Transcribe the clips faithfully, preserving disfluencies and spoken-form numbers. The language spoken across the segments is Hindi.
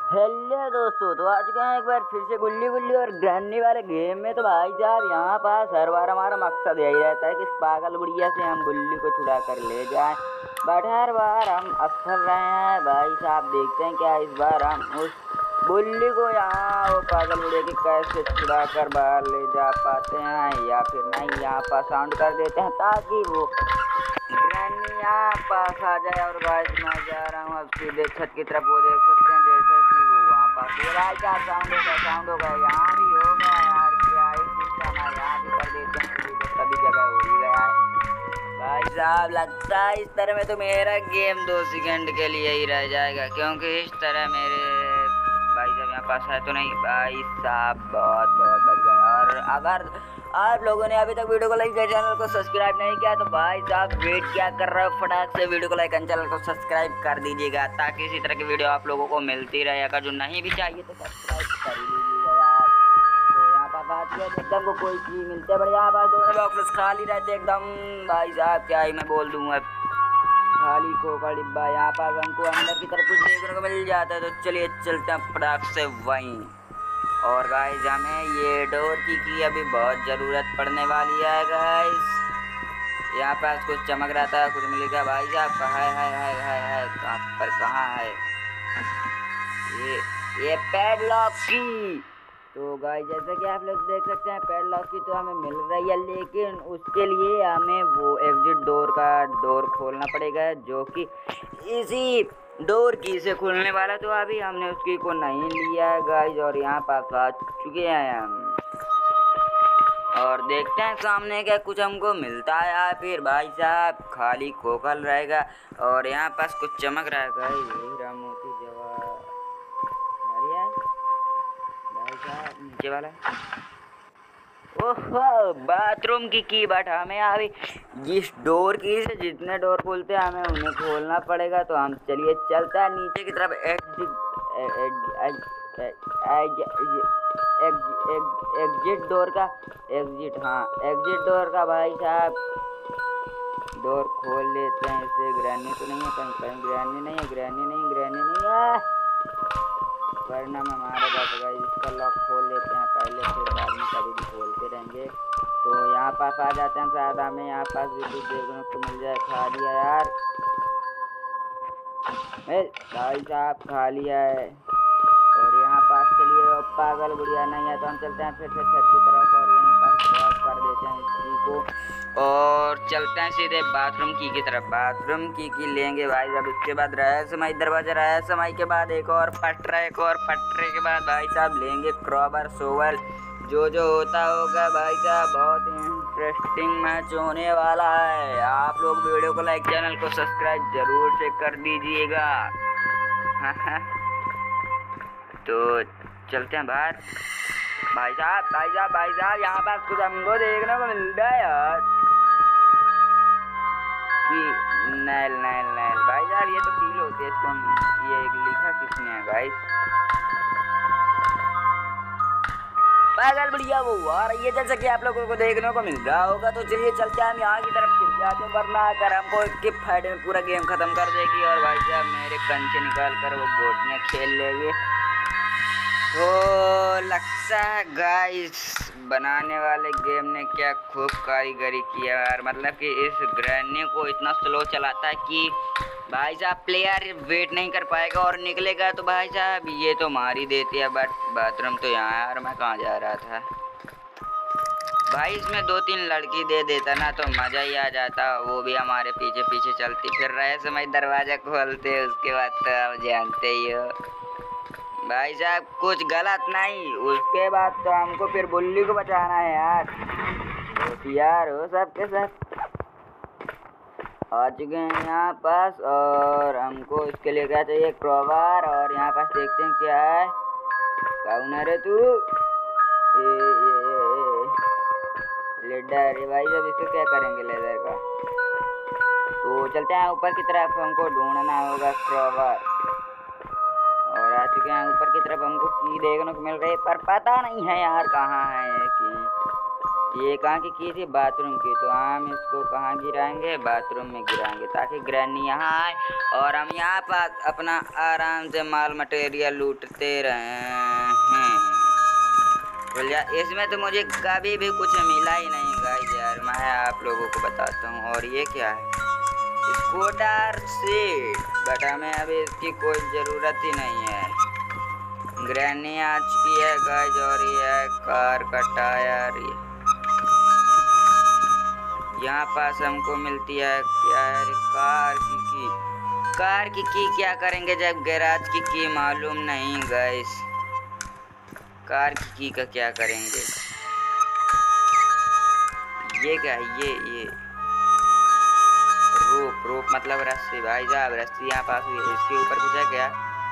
हेलो दोस्तों, तो आ चुके हैं एक बार फिर से गुल्ली गुल्ली और ग्रैनी वाले गेम में। तो भाई साहब यहाँ पास हर बार हमारा मकसद यही रहता है कि इस पागल बुढ़िया से हम गुल्ली को छुड़ा कर ले जाएं, बट हर बार हम असफल रहे हैं। भाई साहब देखते हैं क्या इस बार हम उस गुल्ली को यहाँ वो पागल बुढ़िया के कैसे छुड़ा कर बाहर ले जा पाते हैं, या फिर नहीं यहाँ पास साउंड कर देते हैं ताकि वो ग्रैनी यहाँ पास आ जाए। और गाइस मैं जा रहा हूँ अब सीधे छत की तरफ। वो देख सकते हैं जैसे कि वो वहाँ पास ये भाई क्या साउंड होगा साउंड होगा यहाँ भी हो गया यार। क्या ही सिस्टम है, यहाँ भी कर देते हैं सभी को, सभी जगह हो ही गया है। भाई साहब लगता है इस तरह में तो मेरा गेम दो सेकंड के लिए ही रह जाएगा, क्योंकि इस तरह मेरे भाई साहब यहाँ पास है तो नहीं। भाई साहब बहुत बहुत बच गया। और अगर आप लोगों ने अभी तक वीडियो को लाइक किया, चैनल को सब्सक्राइब नहीं किया, तो भाई साहब वेट क्या कर रहे हो, फटाक से वीडियो को लाइक और चैनल को सब्सक्राइब कर दीजिएगा ताकि इसी तरह की वीडियो आप लोगों को मिलती रहे। अगर जो नहीं भी चाहिए तो सब्सक्राइब कर ही लीजिएगा यार। तो यहाँ पर बात किया एकदम को कोई चीज़ मिलते बट यहाँ पर दोनों बॉक्सेस खाली रहते एकदम। भाई साहब क्या ही मैं बोल दूँ अब, खाली कोका डिब्बा। यहाँ पर हमको अंदर की तरफ कुछ देखने को मिल जाता है, तो चलिए चलते हैं फटाक से वहीं। और गाइस हमें ये डोर की की अभी बहुत ज़रूरत पड़ने वाली है गाइस। यहाँ पास कुछ चमक रहा था, कुछ मिलेगा भाई साहब कहाँ है है है है है कहाँ पर कहाँ है ये ये पैडलॉक की। तो गाइस जैसे कि आप लोग देख सकते हैं पैडलॉक की तो हमें मिल रही है, लेकिन उसके लिए हमें वो एग्जिट डोर का डोर खोलना पड़ेगा, जो कि इसी डोर की से खुलने वाला। तो अभी हमने उसकी को नहीं लिया है गाइस, और यहाँ पास आ चुके हैं हम और देखते हैं सामने क्या कुछ हमको मिलता है या फिर भाई साहब खाली खोखल रहेगा। और यहाँ पास कुछ चमक रहा है गाइस, हीरा मोती जवाहर भाई साहब नीचे वाला। ओहो बाथरूम की की बट हमें अभी जिस डोर की से जितने डोर खोलते हैं हमें उन्हें खोलना पड़ेगा। तो हम चलिए चलता है नीचे की तरफ। एग्जिट डोर का एग्जिट हाँ एग्जिट डोर का भाई साहब डोर खोल लेते हैं इसे। ग्रैनी तो नहीं है कहीं कहीं, ग्रैनी नहीं है ग्रैनी नहीं ग्रैनी नहीं है वरना में हमारे बात होगा। इसका लॉक खोल लेते हैं पहले, फिर बाद में कभी भी खोलते रहेंगे। तो यहाँ पास आ जाते हैं, शायद हमें यहाँ पास भी कुछ देखने को मिल जाए। खाली है यार भाई साहब खाली है। और यहाँ पास चलिए पागल बुढ़िया नहीं है तो हम चलते हैं फिर से छत की तरफ और यहीं पास ड्रॉप कर देते हैं इसी को और चलते हैं सीधे बाथरूम की की तरफ। बाथरूम की की लेंगे भाई साहब, उसके बाद रहस्यमय दरवाजा, रहस्यमय के बाद एक और पटरा, एक और पटरे के बाद भाई साहब लेंगे क्रॉबर सोवल। जो जो होता होगा भाई साहब बहुत इंटरेस्टिंग मैच होने वाला है। आप लोग वीडियो को लाइक चैनल को सब्सक्राइब जरूर से कर दीजिएगा। तो चलते हैं बाहर। भाई साहब भाई साहब भाई साहब यहाँ पास कुछ हमको देखने को मिल रहा है यार कि नैल नैल नैल भाई साहब ये तो फील होती है इसको। ये लिखा किसने है गाइस? पागल बढ़िया वो आ रही है जैसा कि आप लोगों को देखने को मिल रहा होगा। तो चलिए चलते हैं हम यहाँ की तरफ फिर जाते हैं, वरना अगर हमको इसके फाइट में पूरा गेम खत्म कर देगी और भाई साहब मेरे कंचे निकाल कर वो गोटियाँ खेल लेंगे। तो लगता है गाइस बनाने वाले गेम ने क्या खूब कारीगरी किया यार, मतलब कि इस ग्रैनी को इतना स्लो चलाता है कि भाई साहब प्लेयर वेट नहीं कर पाएगा और निकलेगा तो भाई साहब ये तो मार ही देती है। बट बाथरूम तो यहाँ है और मैं कहाँ जा रहा था भाई, इसमें दो तीन लड़की दे देता ना तो मज़ा ही आ जाता, वो भी हमारे पीछे पीछे चलती फिर रहे समय दरवाज़ा खोलते। उसके बाद तो आप जानते ही हो भाई साहब कुछ गलत नहीं, उसके बाद तो हमको फिर बुल्ली को बचाना है यार। तो यार हो सबके सब आ चुके हैं यहाँ पास और हमको इसके लिए क्या चाहिए क्रॉबार। और यहाँ पास देखते हैं क्या है, कौन है रे तू? लेडर भाई साहब इसको क्या करेंगे लेदर का। तो चलते हैं ऊपर की तरफ, हमको ढूंढना होगा क्रॉबार। और आ चुके हैं ऊपर की तरफ, हमको की देखने को मिल रही है पर पता नहीं है यार कहाँ है की। ये कहाँ की की थी? बाथरूम की। तो हम इसको कहाँ गिराएंगे? बाथरूम में गिराएंगे ताकि ग्रैनी यहाँ आए और हम यहाँ पर अपना आराम से माल मटेरियल लूटते रहें। बोलिए इसमें तो मुझे कभी भी कुछ मिला ही नहीं गाइस यार, मैं आप लोगों को बताता हूँ। और ये क्या है? स्कूटर सीट, बट हमें अभी इसकी कोई ज़रूरत ही नहीं है। ग्रैनी आ चुकी है गाइस और ये है कार का टायर। यहाँ पास हमको मिलती है क्या है? कार की की कार की की क्या करेंगे जब गैराज की की मालूम नहीं गाइस। कार की की का क्या करेंगे? ये क्या है? ये ये रोप रोप मतलब रस्सी भाई साहब, रस्सी यहाँ पास हुई है। इसके ऊपर कुछ है क्या?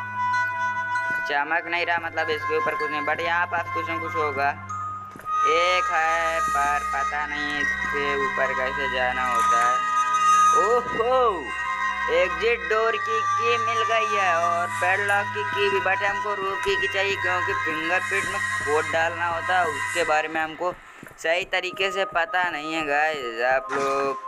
चमक नहीं रहा, मतलब इसके ऊपर कुछ नहीं, बट यहाँ पास कुछ न कुछ होगा। एक है पर पता नहीं इसके ऊपर कैसे जाना होता है। ओहो, एग्जिट डोर की की मिल गई है और पैडलॉक की की भी, बट हमको रूफ की की चाहिए क्योंकि फिंगरप्रिंट में कोड डालना होता है। उसके बारे में हमको सही तरीके से पता नहीं है गाइस। आप लोग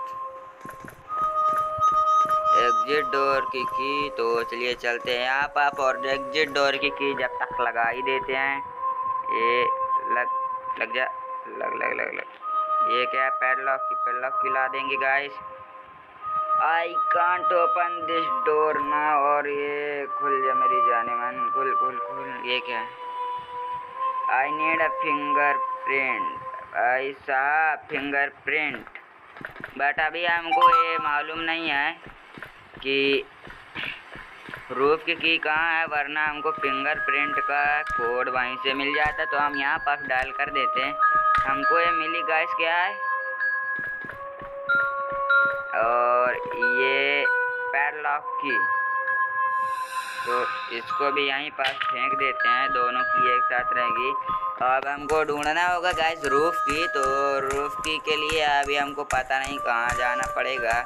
एग्जिट डोर की की, तो चलिए चलते हैं यहाँ पर और एग्जिट डोर की की जब तक लगा ही देते हैं। ये लग लग जा लग लग लग लग ये क्या है? पैडलॉक की पैडलॉक की ला देंगे guys. I can't open this door ना, और ये खुल जा मेरी जाने मन, खुल खुल खुल। ये क्या है? I need a fingerprint. भाई साहब फिंगर प्रिंट, बट अभी हमको ये मालूम नहीं है कि रूफ की की कहाँ है, वरना हमको फिंगरप्रिंट का कोड वहीं से मिल जाता। तो हम यहाँ पर डाल कर देते हैं। हमको ये मिली गाइस क्या है? और ये पैडलॉक की, तो इसको भी यहीं पास फेंक देते हैं। दोनों की एक साथ रहेगी। अब हमको ढूंढना होगा गाइस रूफ की। तो रूफ की के लिए अभी हमको पता नहीं कहाँ जाना पड़ेगा।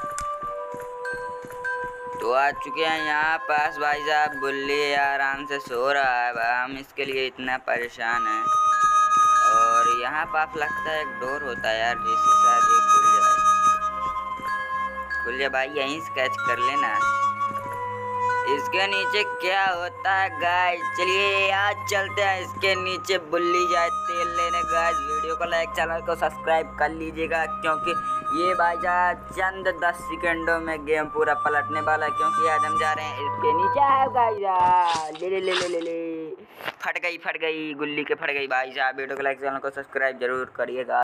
तो आ चुके हैं यहाँ पास भाई साहब। बुल्ली आराम से सो रहा है, हम इसके लिए इतना परेशान हैं। और यहाँ पास लगता है एक डोर होता है यार, जिससे शायद ये खुल जाए। खुल जाए भाई, यहीं स्केच कर लेना। इसके नीचे क्या होता है गाइस? चलिए आज चलते हैं इसके नीचे बुल्ली जाए तेल लेने गाइस। वीडियो को लाइक, चैनल को सब्सक्राइब कर लीजिएगा क्योंकि ये भाई साहब चंद दस सेकंडों में गेम पूरा पलटने वाला है। क्योंकि आज हम जा रहे हैं इसके नीचे है गाइस। ले ले ले ले ले ले फट गई फट गई गुल्ली के फट गई भाई साहब। वीडियो को लाइक, चैनल को सब्सक्राइब जरूर करिएगा।